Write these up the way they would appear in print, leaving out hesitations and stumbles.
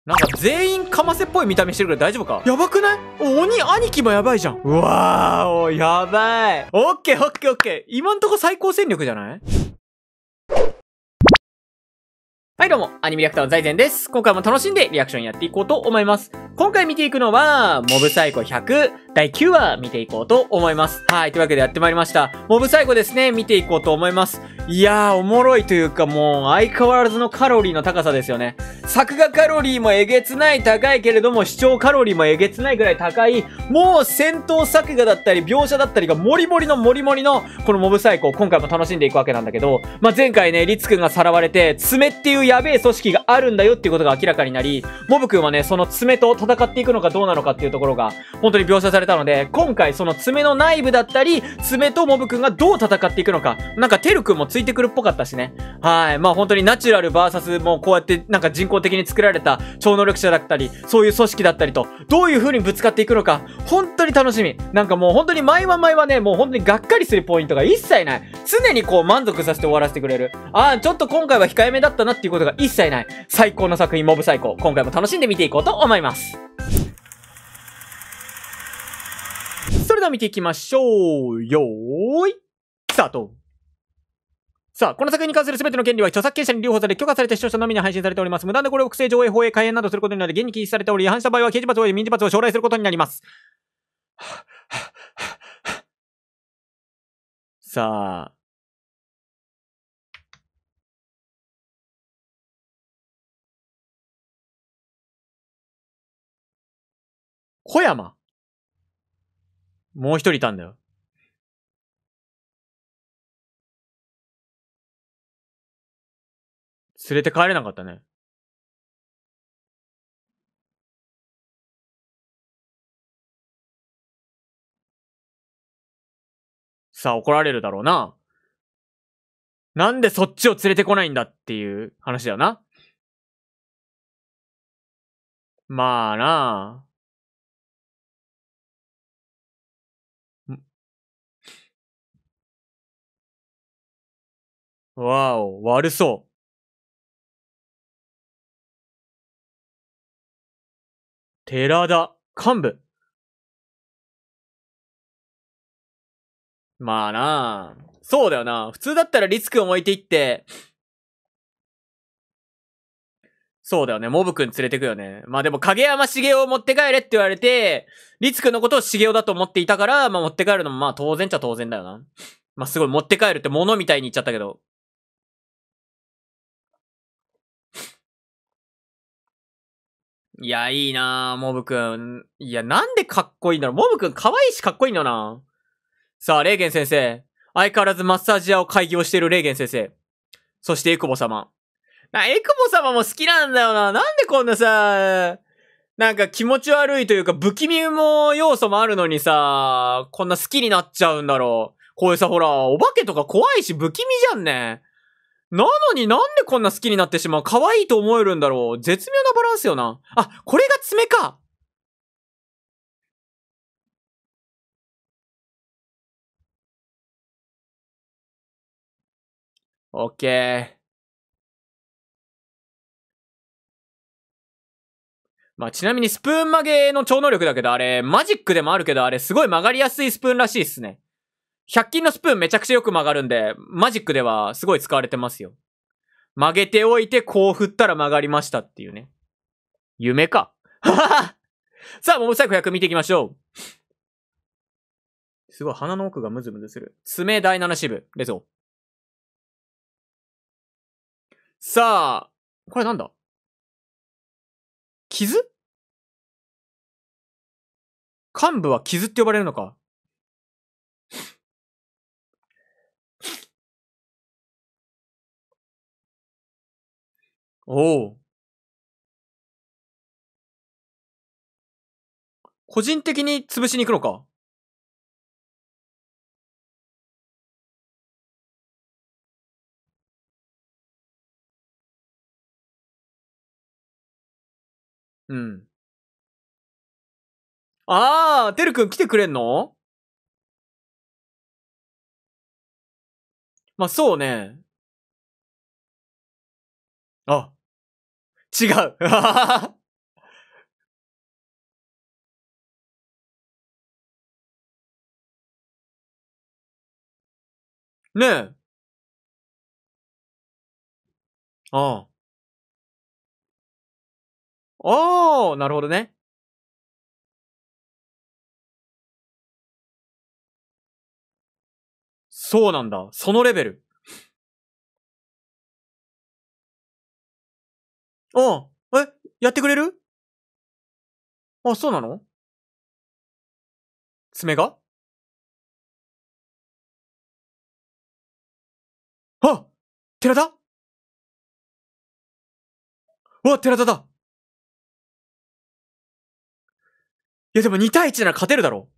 なんか全員かませっぽい見た目してるから大丈夫か？やばくない？鬼兄貴もやばいじゃん。うわー、おやばい。オッケーオッケーオッケー。今んとこ最高戦力じゃない？はいどうも、アニメリアクターの財前です。今回も楽しんでリアクションやっていこうと思います。今回見ていくのは、モブサイコ100第9話見ていこうと思います。はい、というわけでやってまいりました。モブサイコですね、見ていこうと思います。いやー、おもろいというかもう、相変わらずのカロリーの高さですよね。作画カロリーもえげつない高いけれども、視聴カロリーもえげつないぐらい高い、もう戦闘作画だったり、描写だったりがモリモリのモリモリの、このモブサイコを今回も楽しんでいくわけなんだけど、前回ね、リツくんがさらわれて、爪っていうやべえ組織があるんだよっていうことが明らかになり、モブくんはね、その爪と戦っていくのかどうなのかっていうところが、本当に描写されたので、今回その爪の内部だったり、爪とモブくんがどう戦っていくのか、なんかテルくんもついてくるっぽかったしね。はい。本当にナチュラル VS もうこうやってなんか人工的に作られた超能力者だったり、そういう組織だったりと、どういう風にぶつかっていくのか、本当に楽しみ。なんかもう本当に毎話ね、もう本当にがっかりするポイントが一切ない。常にこう満足させて終わらせてくれる。ちょっと今回は控えめだったなっていうことが一切ない。最高の作品、モブサイコ。今回も楽しんで見ていこうと思います。それでは見ていきましょう。よーい、スタート。さあ、この作品に関する全ての権利は著作権者に留保され許可された視聴者のみに配信されております。無断でこれを複製上映、放映、開演などすることになり、現に禁止されており、違反した場合は刑事罰及び民事罰を将来することになります。さあ。小山もう一人いたんだよ。連れて帰れなかったね。さあ、怒られるだろうな。なんでそっちを連れてこないんだっていう話だよな。まあなあ。わお、悪そう。寺田、幹部。まあなあ。そうだよな。普通だったらリツくん置いていって、そうだよね。モブくん連れてくよね。でも影山茂雄を持って帰れって言われて、リツくんのことを茂雄だと思っていたから、持って帰るのも当然っちゃ当然だよな。すごい持って帰るって物みたいに言っちゃったけど。いや、いいなぁ、モブくん。いや、なんでかっこいいんだろう。モブくん可愛いしかっこいいんだよな。さあ、レーゲン先生。相変わらずマッサージ屋を開業しているレーゲン先生。そしてエクボ様。エクボ様も好きなんだよな。なんでこんなさ、なんか気持ち悪いというか不気味も要素もあるのにさ、こんな好きになっちゃうんだろう。こういうさ、ほら、お化けとか怖いし不気味じゃんね。なのになんでこんな好きになってしまう？可愛いと思えるんだろう。絶妙なバランスよな。これが爪か。オッケー。ちなみにスプーン曲げの超能力だけど、あれ、マジックでもあるけど、あれ、すごい曲がりやすいスプーンらしいっすね。100均のスプーンめちゃくちゃよく曲がるんで、マジックではすごい使われてますよ。曲げておいて、こう振ったら曲がりましたっていうね。夢か。さあ、モブサイコ100見ていきましょう。すごい、鼻の奥がムズムズする。爪第7支部。レゾ。さあ、これなんだ？傷？幹部は傷って呼ばれるのか？おお。個人的に潰しに行くのか？うん。てるくん来てくれんの？そうね。あ、違う。 ねえ。ああ。ああ、なるほどね。そうなんだ。そのレベル。うん。やってくれる？あ、そうなの？爪が？あ、寺田？うわ、寺田だ。いやでも2対1なら勝てるだろ。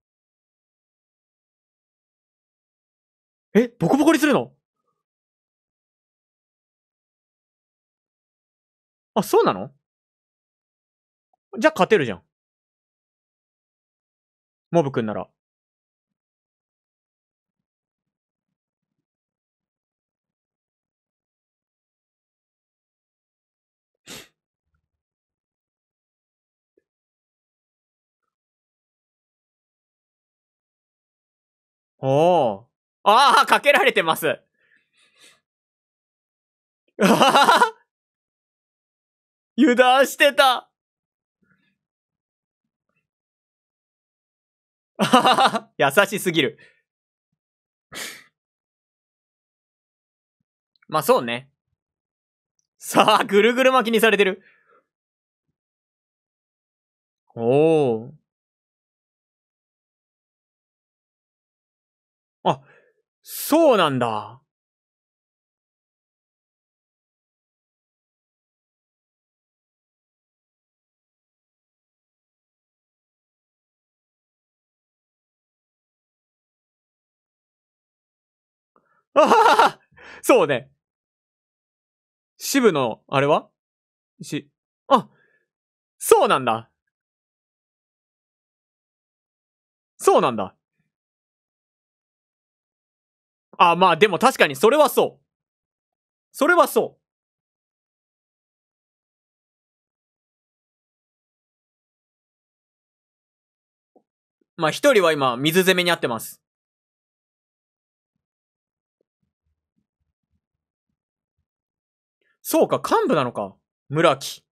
ボコボコにするの？あ、そうなの？じゃあ勝てるじゃん。モブくんなら。おー。ああ、かけられてます。あはは。油断してた。あはは。優しすぎる。まあそうね。さあ、ぐるぐる巻きにされてる。おー。あ、そうなんだ。あはは。そうね。渋の、あれは？あ、そうなんだ。そうなんだ。あ、まあでも確かにそれはそう。それはそう。まあ一人は今、水攻めにあってます。そうか、幹部なのか。村木。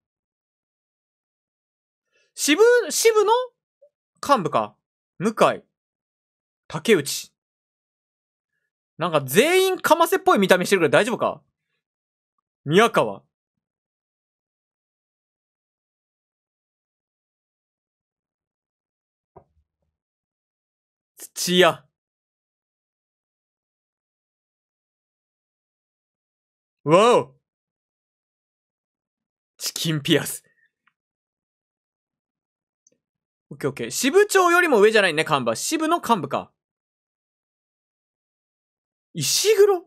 渋の幹部か。向井。竹内。なんか全員かませっぽい見た目してるから大丈夫か？宮川。土屋。わお。チキンピアス。オッケーオッケー。支部長よりも上じゃないね、幹部は。支部の幹部か。石黒？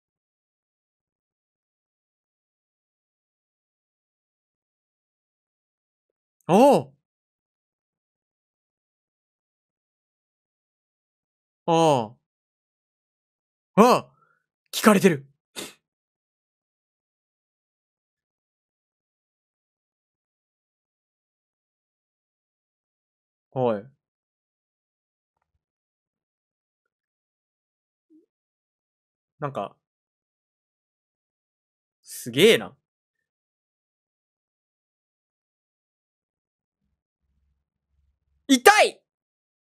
おお。ああ。ああ。聞かれてる。はい。なんか、すげえな。痛い！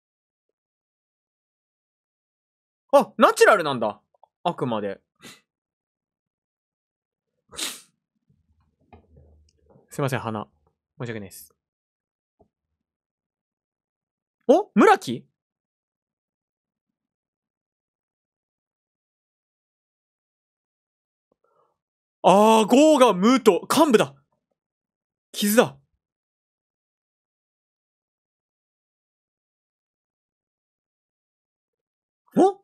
あ、ナチュラルなんだ。あくまで。すいません、鼻。申し訳ないです。お？村木？あー、ゴーがムート。幹部だ。傷だ。お？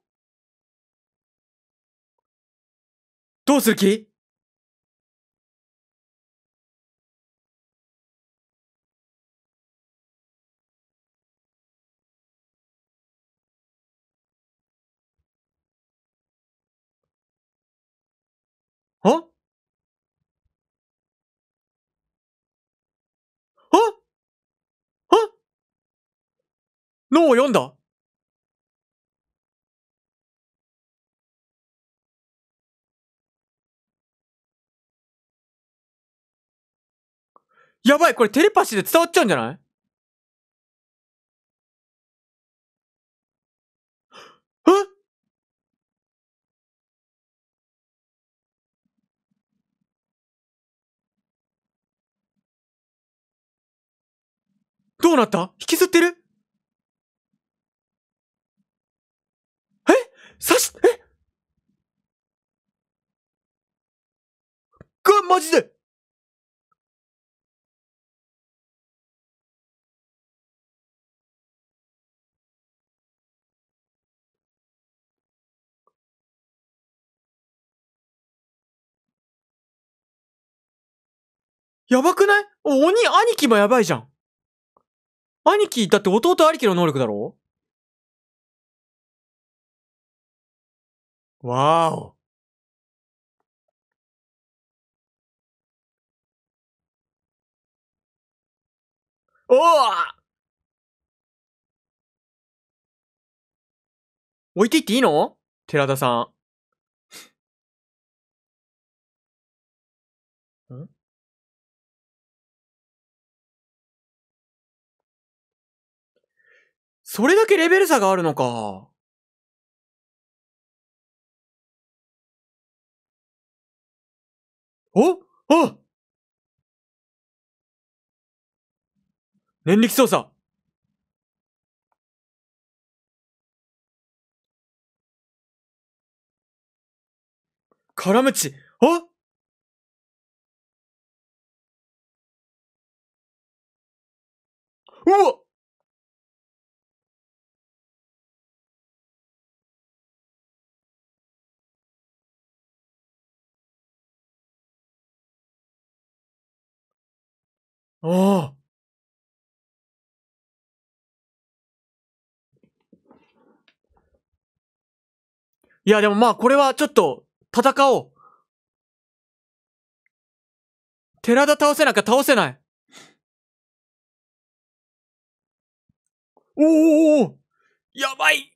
どうする気？あ？あ？あ？脳を読んだ？ やばい、これテレパシーで伝わっちゃうんじゃない？え？どうなった？引きずってる？え？マジで？やばくない？兄貴もやばいじゃん。兄貴、だって弟ありきの能力だろ？わーお。おー！置いていっていいの？寺田さん。それだけレベル差があるのか。あ！念力操作。絡むち。うわ！ああ。いや、でもまあ、これはちょっと、戦おう。寺田倒せなきゃ倒せない。おお、やばい。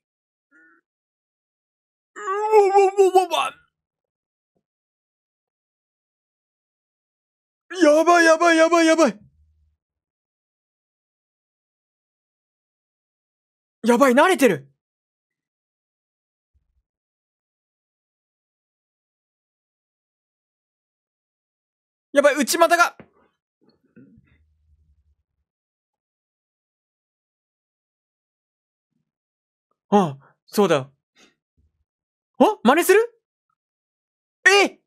やばいやばいやばいやばい。やばい、慣れてる。やばい、内股が。ああ、そうだ。真似する？え？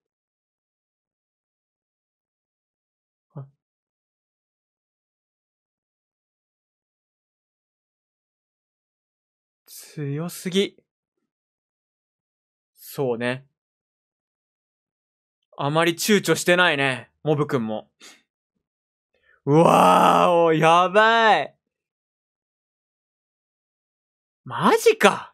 強すぎ。そうね。あまり躊躇してないね。モブくんも。うわーお、やばい。マジか。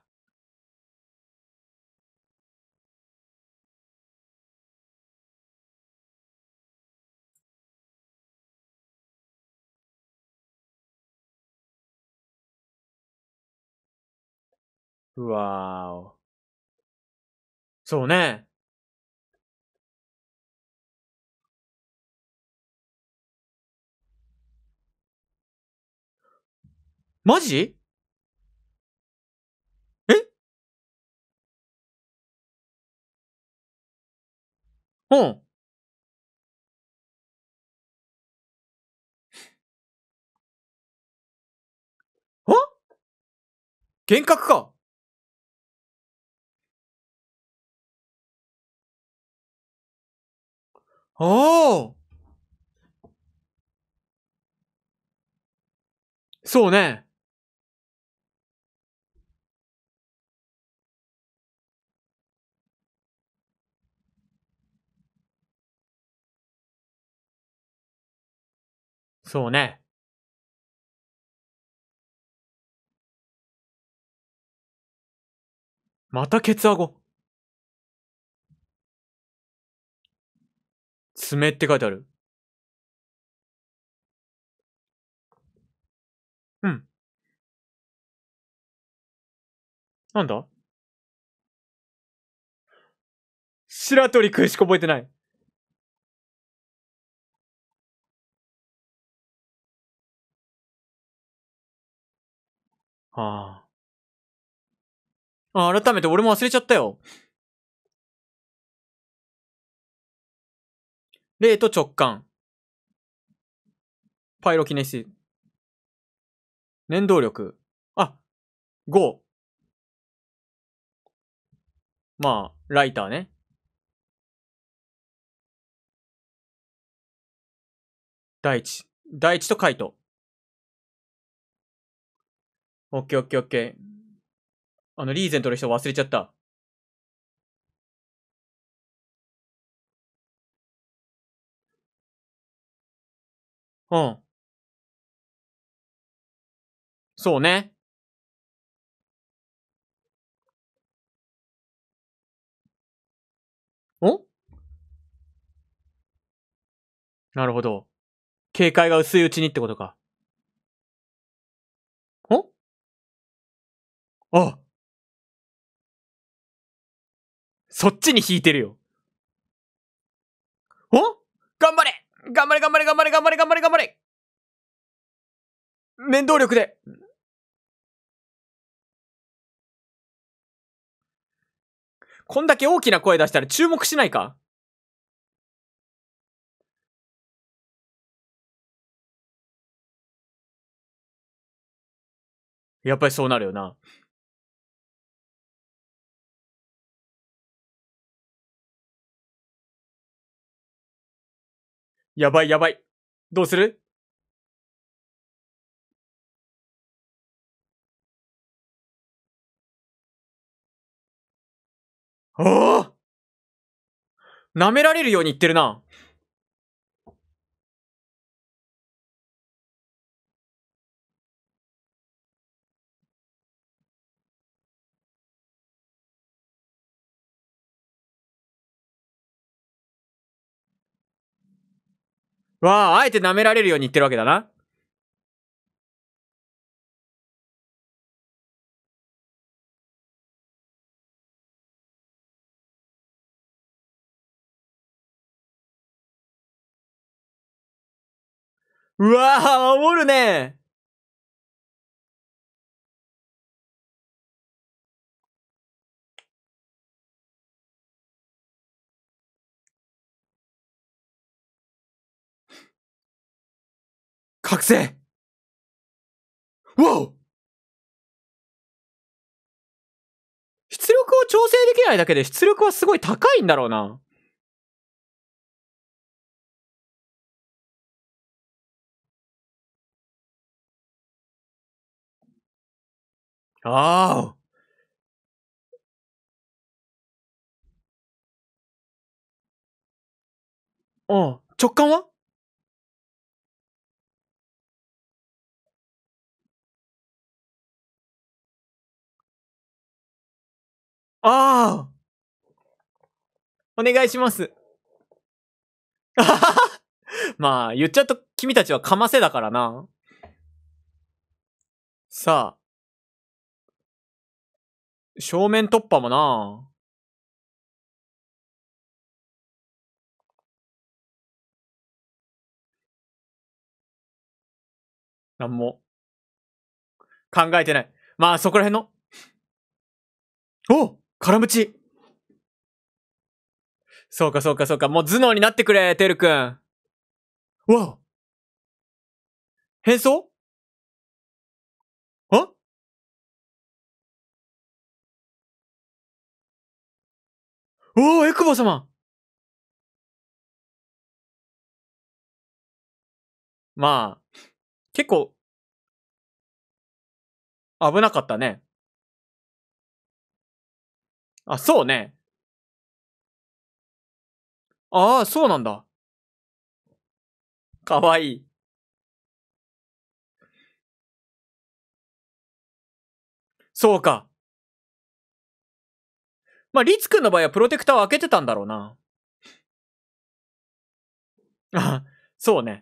うわーお。そうね。マジ？え？うん。幻覚か。ああ。そうね。そうね。またケツアゴ。爪って書いてある。うん。なんだ？白鳥くんしか覚えてない。 はあ。改めて俺も忘れちゃったよ。霊と直感。パイロキネシス。念動力。あ、5。まあ、ライターね。第一。第一とカイト。オッケーオッケーオッケー。リーゼントの人忘れちゃった。うん。そうね。おなるほど。警戒が薄いうちにってことか。おあそっちに引いてるよ。お頑張れ頑張れ頑張れ頑張れ頑張れ頑張れ頑張れ念動力で。こんだけ大きな声出したら注目しないか？やっぱりそうなるよな。やばいやばい。どうする？おお舐められるように言ってるな。わあ、あえて舐められるように言ってるわけだな。うわあ、守るね。覚醒わお出力を調整できないだけで出力はすごい高いんだろうな。ああ。うん。直感は？ああ。お願いします。まあ、言っちゃうと君たちはかませだからな。さあ、正面突破もな。なんも考えてない。まあ、そこら辺の。お空ムチ。そうかそうかそうか。もう頭脳になってくれ、てるくん。うわ変装あおおエクボ様まあ、結構、危なかったね。あ、そうね。ああ、そうなんだ。かわいい。そうか。まあ、リツくんの場合はプロテクターを開けてたんだろうな。あ、そうね。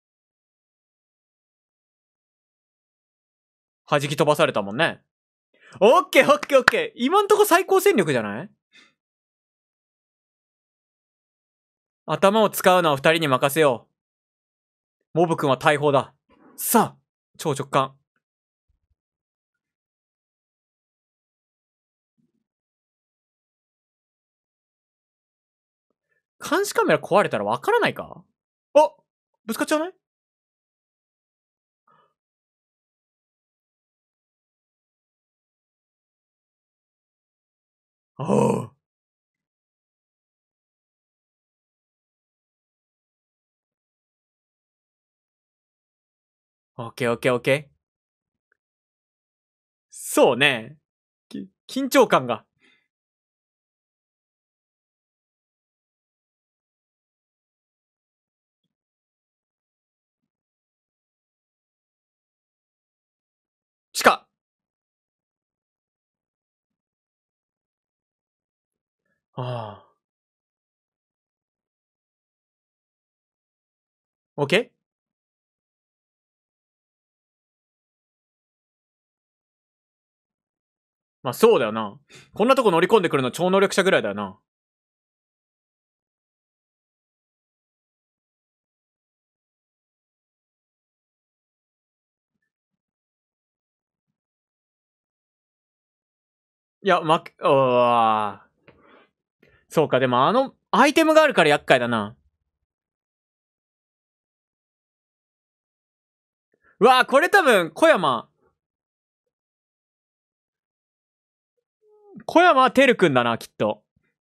弾き飛ばされたもんね。オッケーオッケーオッケー。今んとこ最高戦力じゃない？頭を使うのは二人に任せよう。モブくんは大砲だ。さあ、超直感。 監視カメラ壊れたらわからないか？あ、ぶつかっちゃうね？おお。オッケーオッケーオッケー。そうね。緊張感が。しか。ああ。オッケー？まあそうだよな。こんなとこ乗り込んでくるの超能力者ぐらいだよな。いや、そうか、でもアイテムがあるから厄介だな。うわぁ、これ多分、小山てるくんだな、きっと。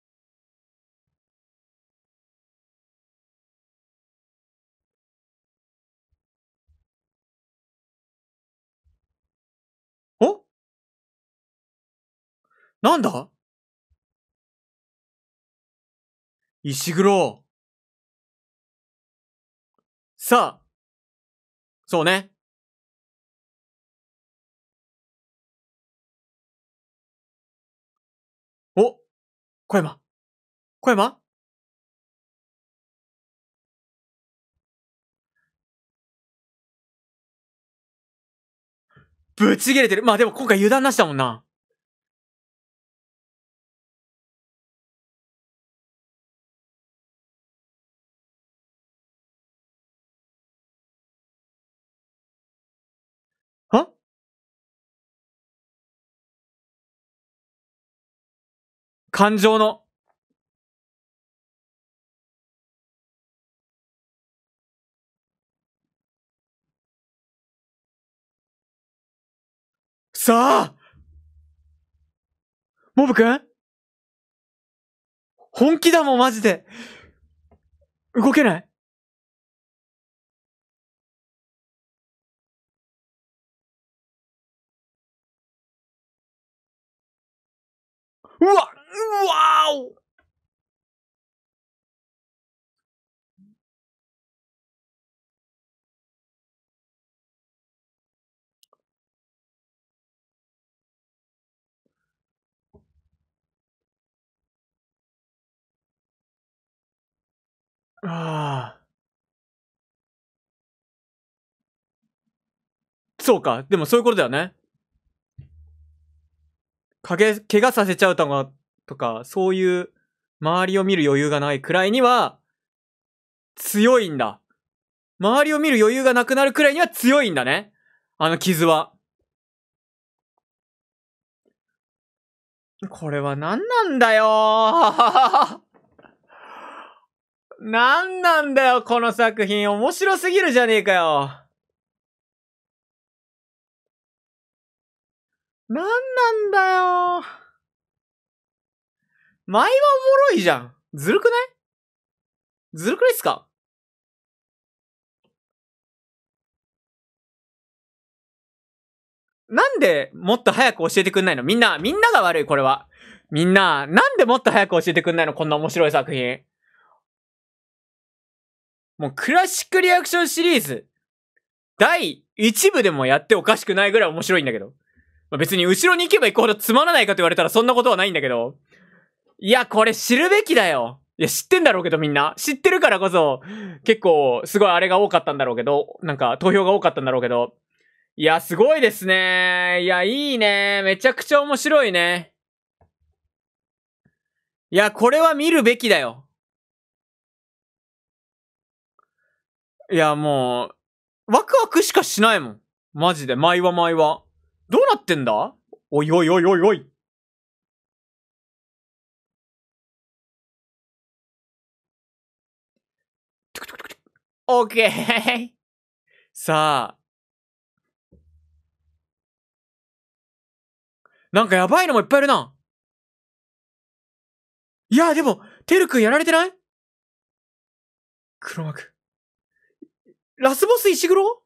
お？なんだ？石黒。さあ。そうね。お、小山。小山？ぶち切れてる。まあでも今回油断なしだもんな。は？感情の。さあ。モブくん？本気だもん、マジで。動けない。うわ、うわーお。ああ。そうか。でもそういうことだよね。怪我させちゃうとか、そういう周りを見る余裕がないくらいには強いんだ。周りを見る余裕がなくなるくらいには強いんだね。あの傷は。これは何なんだよー。何なんだよ、この作品。面白すぎるじゃねえかよ。何なんだよー。前はおもろいじゃん。ずるくない？ずるくないっすか？なんでもっと早く教えてくんないの？みんなが悪い、これは。みんな、なんでもっと早く教えてくんないの？こんな面白い作品。もうクラシックリアクションシリーズ、第1部でもやっておかしくないぐらい面白いんだけど。まあ、別に後ろに行けば行くほどつまらないかと言われたらそんなことはないんだけど。いや、これ知るべきだよ。いや、知ってんだろうけどみんな。知ってるからこそ、結構、すごいあれが多かったんだろうけど、なんか投票が多かったんだろうけど。いや、すごいですね。いや、いいね。めちゃくちゃ面白いね。いや、これは見るべきだよ。いや、もう、ワクワクしかしないもん。マジで、毎話毎話。どうなってんだ？おいおいおいおいおい。 オッケーさあ。なんかやばいのもいっぱいいるな。いや、でも、てるくんやられてない？黒幕。ラスボス石黒？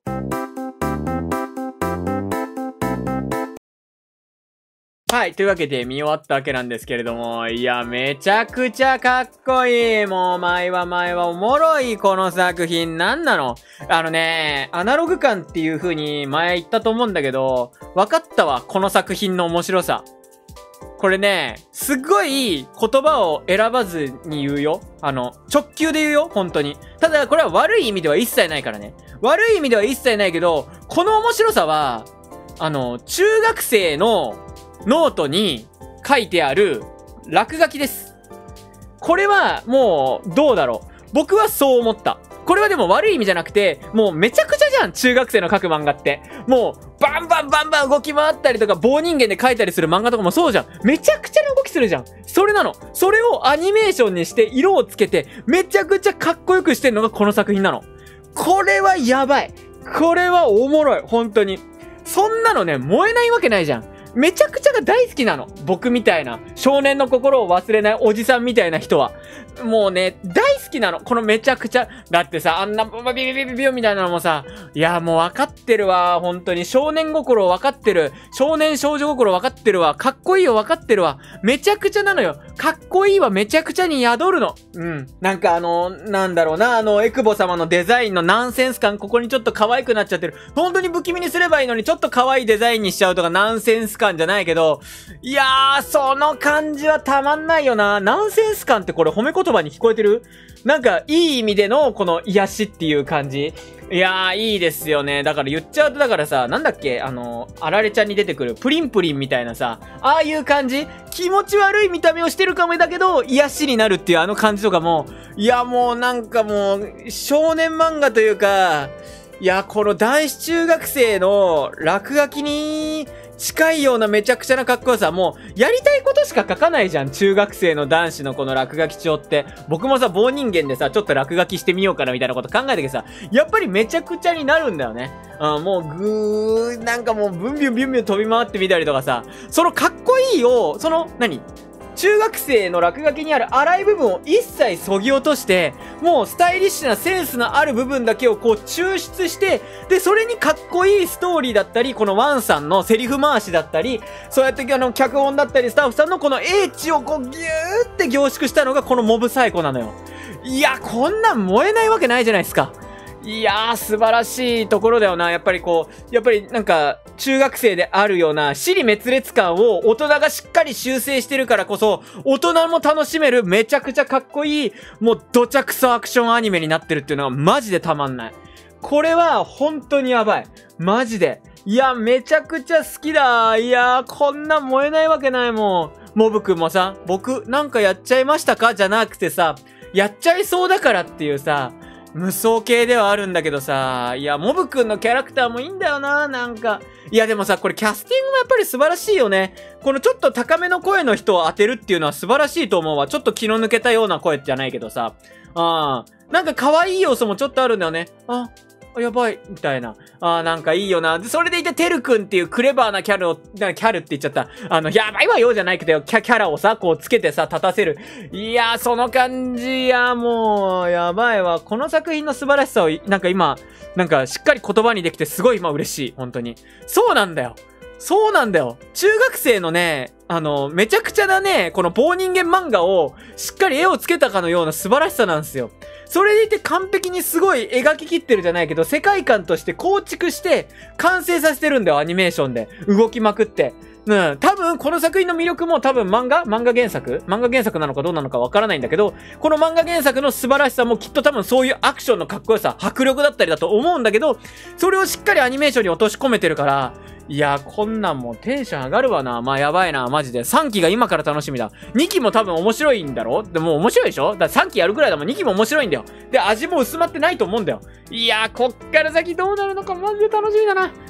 はい。というわけで見終わったわけなんですけれども、いや、めちゃくちゃかっこいい。もう、前はおもろい、この作品。なんなの？アナログ感っていう風に前言ったと思うんだけど、分かったわ、この作品の面白さ。これね、すっごい言葉を選ばずに言うよ。直球で言うよ、本当に。ただ、これは悪い意味では一切ないからね。悪い意味では一切ないけど、この面白さは、中学生のノートに書いてある落書きです。これはもうどうだろう。僕はそう思った。これはでも悪い意味じゃなくて、もうめちゃくちゃじゃん、中学生の書く漫画って。もうバンバン動き回ったりとか棒人間で書いたりする漫画とかもそうじゃん。めちゃくちゃな動きするじゃん。それなの。それをアニメーションにして色をつけてめちゃくちゃかっこよくしてんのがこの作品なの。これはやばい。これはおもろい。本当に。そんなのね、燃えないわけないじゃん。めちゃくちゃが大好きなの。僕みたいな。少年の心を忘れないおじさんみたいな人は。もうね、大好きなの。このめちゃくちゃ。だってさ、あんなビビみたいなのもさ、いや、もう分かってるわ。本当に。少年心分かってる。少年少女心分かってるわ。かっこいいよ分かってるわ。めちゃくちゃなのよ。かっこいいわ。めちゃくちゃに宿るの。うん。なんかなんだろうな。エクボ様のデザインのナンセンス感、ここにちょっと可愛くなっちゃってる。本当に不気味にすればいいのに、ちょっと可愛いデザインにしちゃうとか、ナンセンス感じゃないけど、いやー、その感じはたまんないよな。ナンセンス感ってこれ褒め言葉に聞こえてる？なんか、いい意味でのこの癒しっていう感じ。いやー、いいですよね。だから言っちゃうと、だからさ、なんだっけ、あられちゃんに出てくるプリンプリンみたいなさ、ああいう感じ？気持ち悪い見た目をしてるかもだけど、癒しになるっていうあの感じとかも、いや、もうなんかもう、少年漫画というか、いや、この男子中学生の落書きに近いようなめちゃくちゃなかっこよさ、もう、やりたいことしか書かないじゃん、中学生の男子のこの落書き帳って。僕もさ、棒人間でさ、ちょっと落書きしてみようかなみたいなこと考えたけどさ、やっぱりめちゃくちゃになるんだよね。もう、なんかもう、ビュンビュン飛び回ってみたりとかさ、そのかっこいいを、中学生の落書きにある荒い部分を一切削ぎ落として、もうスタイリッシュなセンスのある部分だけをこう抽出して、で、それにかっこいいストーリーだったり、このワンさんのセリフ回しだったり、そうやって脚本だったり、スタッフさんのこの英知をこうギューって凝縮したのがこのモブサイコなのよ。いや、こんなん燃えないわけないじゃないですか。いやー、素晴らしいところだよな。やっぱりなんか、中学生であるような、支離滅裂感を大人がしっかり修正してるからこそ、大人も楽しめる、めちゃくちゃかっこいい、もう、どちゃくそアクションアニメになってるっていうのが、マジでたまんない。これは、本当にやばい。マジで。いや、めちゃくちゃ好きだ。いやー、こんな燃えないわけないもん。モブくんもさ、僕、なんかやっちゃいましたか？じゃなくてさ、やっちゃいそうだからっていうさ、無双系ではあるんだけどさ、いや、モブくんのキャラクターもいいんだよな、なんか。いや、でもさ、これキャスティングもやっぱり素晴らしいよね。このちょっと高めの声の人を当てるっていうのは素晴らしいと思うわ。ちょっと気の抜けたような声じゃないけどさ。なんか可愛い要素もちょっとあるんだよね。やばい、みたいな。なんかいいよな。で、それでいて、てるくんっていうクレバーなキャルって言っちゃった。やばいわよじゃないけど、キャラをさ、こうつけてさ、立たせる。いやー、その感じ、もう、やばいわ。この作品の素晴らしさを、なんか今、なんかしっかり言葉にできてすごい今嬉しい。本当に。そうなんだよ。そうなんだよ。中学生のね、めちゃくちゃなね、この棒人間漫画をしっかり絵をつけたかのような素晴らしさなんですよ。それでいて完璧にすごい描ききってるじゃないけど、世界観として構築して完成させてるんだよ、アニメーションで。動きまくって。多分この作品の魅力も多分漫画原作なのかどうなのかわからないんだけど、この漫画原作の素晴らしさもきっと多分そういうアクションのかっこよさ、迫力だったりだと思うんだけど、それをしっかりアニメーションに落とし込めてるから、いや、こんなんもうテンション上がるわな。まあやばいな、マジで。3期が今から楽しみだ。2期も多分面白いんだろ？でも面白いでしょ？だから3期やるくらいだもん。2期も面白いんだよ。で、味も薄まってないと思うんだよ。いや、こっから先どうなるのかマジで楽しみだな。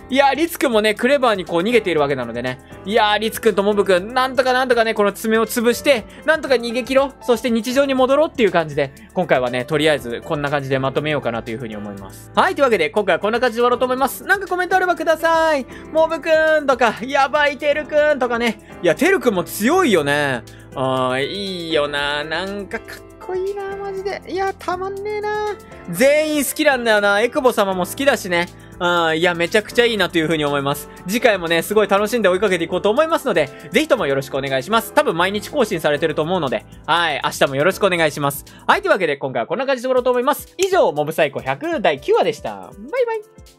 いやー、リツくんもね、クレバーにこう逃げているわけなのでね。いやー、リツくんとモブくん、なんとかね、この爪を潰して、なんとか逃げ切ろう。そして日常に戻ろうっていう感じで、今回はね、とりあえずこんな感じでまとめようかなというふうに思います。はい、というわけで、今回はこんな感じで終わろうと思います。なんかコメントあればください。モブくんとか、やばいテルくんとかね。いや、テルくんも強いよね。いいよな。なんかかっこいいな、マジで。いや、たまんねえな。全員好きなんだよな。エクボ様も好きだしね。いや、めちゃくちゃいいなという風に思います。次回もね、すごい楽しんで追いかけていこうと思いますので、ぜひともよろしくお願いします。多分毎日更新されてると思うので、はい、明日もよろしくお願いします。はい、というわけで今回はこんな感じで終わろうと思います。以上、モブサイコ100第9話でした。バイバイ。